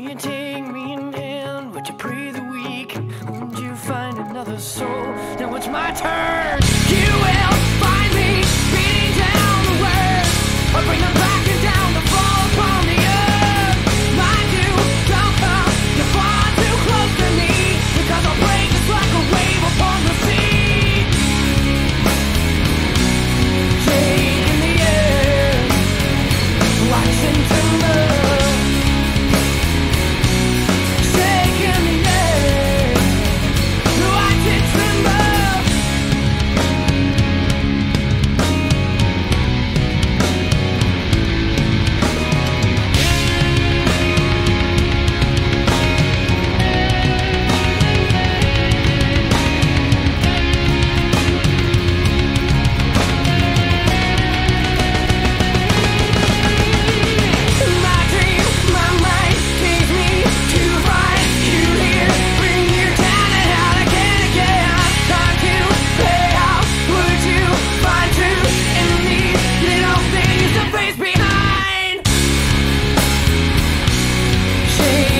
you take me in hand? Would you pray the weak? Would you find another soul? Now it's my turn. You will find me beating down the words. I'll bring them back and down to fall upon the earth. Mind you, don't come. You're far too close to me, because I'll break just like a wave upon the sea. Shake in the air, watching tremble. She